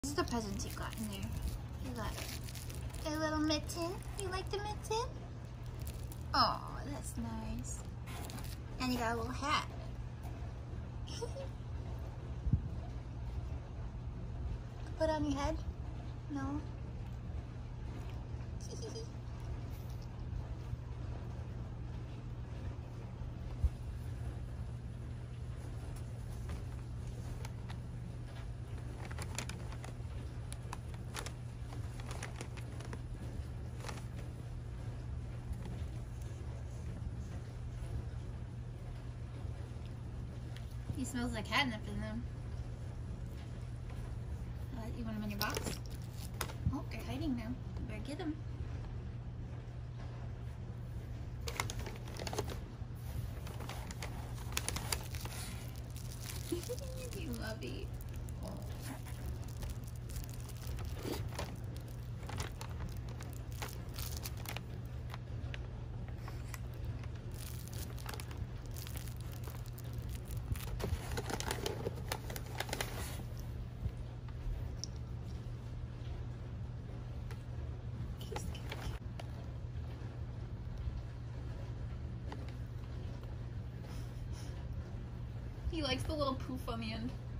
This is the presents you got in there. You got a little mitten. You like the mitten? Oh, that's nice. And you got a little hat. Put on your head? No? He smells like catnip in them. You want him in your box? Oh, they're hiding now. You better get him. You love it. He likes the little poof on the end.